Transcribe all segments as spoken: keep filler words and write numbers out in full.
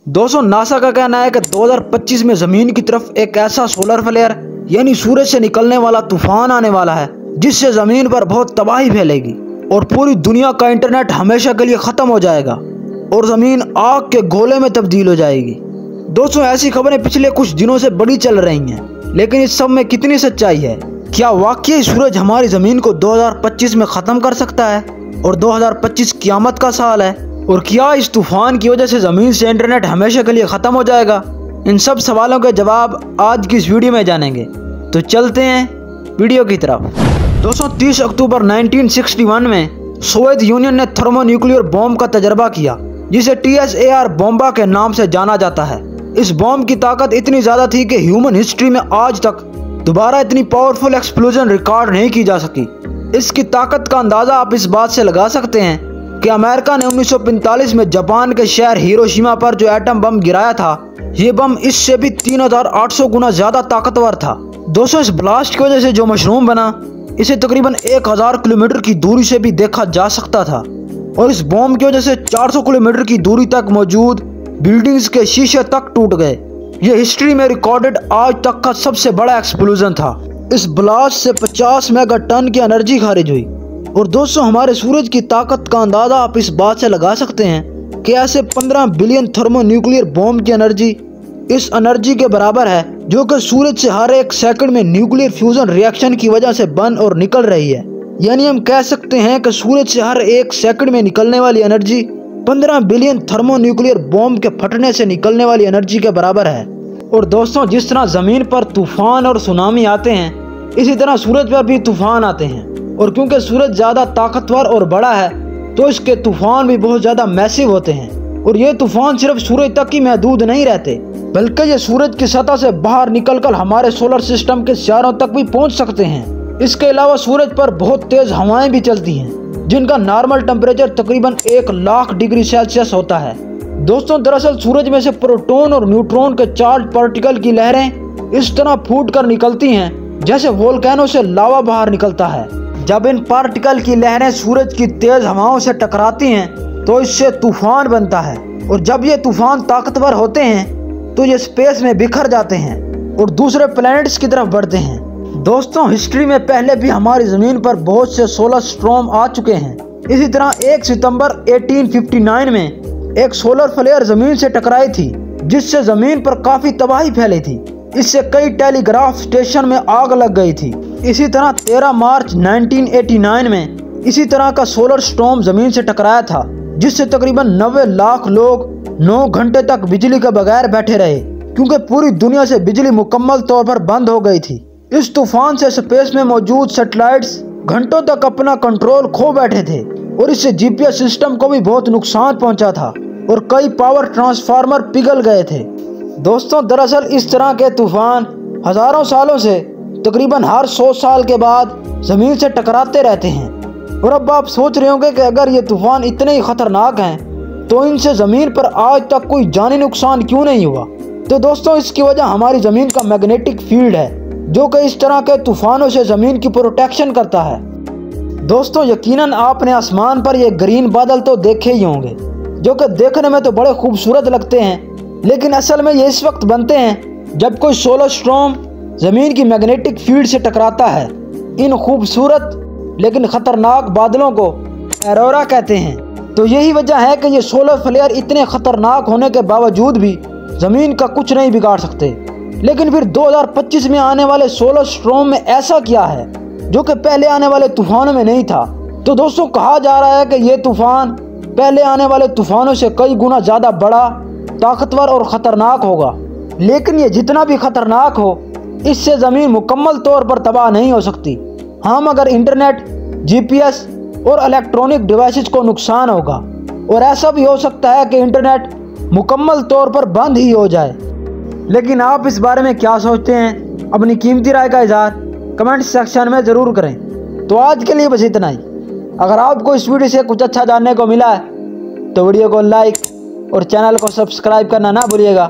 दोस्तों नासा का कहना है कि दो हज़ार पच्चीस में जमीन की तरफ एक ऐसा सोलर फ्लेयर यानी सूरज से निकलने वाला तूफान आने वाला है जिससे जमीन पर बहुत तबाही फैलेगी और पूरी दुनिया का इंटरनेट हमेशा के लिए खत्म हो जाएगा और जमीन आग के गोले में तब्दील हो जाएगी। दोस्तों ऐसी खबरें पिछले कुछ दिनों से बड़ी चल रही हैं, लेकिन इस सब में कितनी सच्चाई है? क्या वाकई सूरज हमारी जमीन को दो हज़ार पच्चीस में खत्म कर सकता है और दो हज़ार पच्चीस क़यामत का साल है? और क्या इस तूफान की वजह से ज़मीन से इंटरनेट हमेशा के लिए ख़त्म हो जाएगा? इन सब सवालों के जवाब आज की इस वीडियो में जानेंगे, तो चलते हैं वीडियो की तरफ। दोस्तों तीस अक्टूबर उन्नीस सौ इकसठ में सोवियत यूनियन ने थर्मोन्यूक्लियर बॉम्ब का तजर्बा किया, जिसे T S A R Bomba के नाम से जाना जाता है। इस बॉम्ब की ताकत इतनी ज़्यादा थी कि ह्यूमन हिस्ट्री में आज तक दोबारा इतनी पावरफुल एक्सप्लोजन रिकॉर्ड नहीं की जा सकी। इसकी ताकत का अंदाज़ा आप इस बात से लगा सकते हैं कि अमेरिका ने उन्नीस सौ पैंतालीस में जापान के शहर हिरोशिमा पर जो एटम बम गिराया था, ये बम इससे भी तीन हज़ार आठ सौ गुना ज़्यादा ताकतवर था। दोस्तों इस ब्लास्ट की वजह से जो मशरूम बना, इसे तकरीबन एक हज़ार किलोमीटर की दूरी से भी देखा जा सकता था और इस बॉम्ब की वजह से चार सौ किलोमीटर की दूरी तक मौजूद बिल्डिंग्स के शीशे तक टूट गए। ये हिस्ट्री में रिकॉर्डेड आज तक का सबसे बड़ा एक्सप्लोजन था। इस ब्लास्ट से पचास मेगा टन की एनर्जी खारिज हुई। और दोस्तों हमारे सूरज की ताकत का अंदाज़ा आप इस बात से लगा सकते हैं कि ऐसे पंद्रह बिलियन थर्मोन्यूक्लियर बॉम्ब की एनर्जी इस एनर्जी के बराबर है जो कि सूरज से हर एक सेकंड में न्यूक्लियर फ्यूजन रिएक्शन की वजह से बन और निकल रही है। यानी हम कह सकते हैं कि सूरज से हर एक सेकंड में निकलने वाली एनर्जी पंद्रह बिलियन थर्मोन्यूक्लियर बॉम्ब के फटने से निकलने वाली एनर्जी के बराबर है। और दोस्तों जिस तरह ज़मीन पर तूफान और सुनामी आते हैं, इसी तरह सूरज पर भी तूफान आते हैं। और क्योंकि सूरज ज़्यादा ताकतवर और बड़ा है, तो इसके तूफान भी बहुत ज़्यादा मैसिव होते हैं। और ये तूफान सिर्फ सूरज तक ही महदूद नहीं रहते, बल्कि ये सूरज की सतह से बाहर निकलकर हमारे सोलर सिस्टम के सितारों तक भी पहुंच सकते हैं। इसके अलावा सूरज पर बहुत तेज हवाएं भी चलती हैं, जिनका नॉर्मल टेम्परेचर तकरीबन एक लाख डिग्री सेल्सियस होता है। दोस्तों दरअसल सूरज में से प्रोटॉन और न्यूट्रॉन के चार्ज पार्टिकल की लहरें इस तरह फूट कर निकलती हैं जैसे वोल्केनो से लावा बाहर निकलता है। जब इन पार्टिकल की लहरें सूरज की तेज हवाओं से टकराती हैं, तो इससे तूफान बनता है। और जब ये तूफान ताकतवर होते हैं, तो ये स्पेस में बिखर जाते हैं और दूसरे प्लैनेट्स की तरफ बढ़ते हैं। दोस्तों हिस्ट्री में पहले भी हमारी ज़मीन पर बहुत से सोलर स्टॉर्म आ चुके हैं। इसी तरह एक सितंबर अठारह सौ उनसठ में एक सोलर फ्लेयर ज़मीन से टकराई थी, जिससे ज़मीन पर काफ़ी तबाही फैली थी। इससे कई टेलीग्राफ स्टेशन में आग लग गई थी। इसी तरह तेरह मार्च उन्नीस सौ नवासी में इसी तरह का सोलर स्टॉर्म जमीन से टकराया था, जिससे तकरीबन नब्बे लाख लोग नौ घंटे तक बिजली के बगैर बैठे रहे, क्योंकि पूरी दुनिया से बिजली मुकम्मल तौर पर बंद हो गई थी। इस तूफान से स्पेस में मौजूद सैटेलाइट्स घंटों तक अपना कंट्रोल खो बैठे थे और इससे जी पी एस सिस्टम को भी बहुत नुकसान पहुंचा था और कई पावर ट्रांसफार्मर पिघल गए थे। दोस्तों दरअसल इस तरह के तूफान हजारों सालों से तकरीबन हर सौ साल के बाद ज़मीन से टकराते रहते हैं। और अब आप सोच रहे होंगे कि अगर ये तूफान इतने ही ख़तरनाक हैं, तो इनसे ज़मीन पर आज तक कोई जानी नुकसान क्यों नहीं हुआ? तो दोस्तों इसकी वजह हमारी ज़मीन का मैग्नेटिक फील्ड है, जो कि इस तरह के तूफानों से ज़मीन की प्रोटेक्शन करता है। दोस्तों यकीनन आपने आसमान पर ये ग्रीन बादल तो देखे ही होंगे, जो कि देखने में तो बड़े खूबसूरत लगते हैं, लेकिन असल में ये इस वक्त बनते हैं जब कोई सोलर स्टॉर्म ज़मीन की मैग्नेटिक फील्ड से टकराता है। इन खूबसूरत लेकिन ख़तरनाक बादलों को एरोरा कहते हैं। तो यही वजह है कि ये सोलर फ्लेयर इतने ख़तरनाक होने के बावजूद भी ज़मीन का कुछ नहीं बिगाड़ सकते। लेकिन फिर दो हज़ार पच्चीस में आने वाले सोलर स्टॉर्म में ऐसा क्या है जो कि पहले आने वाले तूफानों में नहीं था? तो दोस्तों कहा जा रहा है कि ये तूफ़ान पहले आने वाले तूफानों से कई गुना ज़्यादा बड़ा, ताकतवर और ख़तरनाक होगा। लेकिन ये जितना भी ख़तरनाक हो, इससे ज़मीन मुकम्मल तौर पर तबाह नहीं हो सकती। हाँ मगर इंटरनेट, जी पी एस और इलेक्ट्रॉनिक डिवाइसेस को नुकसान होगा और ऐसा भी हो सकता है कि इंटरनेट मुकम्मल तौर पर बंद ही हो जाए। लेकिन आप इस बारे में क्या सोचते हैं? अपनी कीमती राय का इज़हार कमेंट सेक्शन में ज़रूर करें। तो आज के लिए बस इतना ही। अगर आपको इस वीडियो से कुछ अच्छा जानने को मिला है, तो वीडियो को लाइक और चैनल को सब्सक्राइब करना ना भूलिएगा।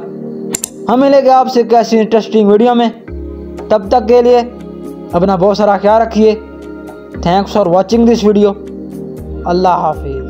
हम मिलेंगे आपसे कैसी इंटरेस्टिंग वीडियो में। तब तक के लिए अपना बहुत सारा ख्याल रखिए। Thanks for watching this video. अल्लाह हाफिज़।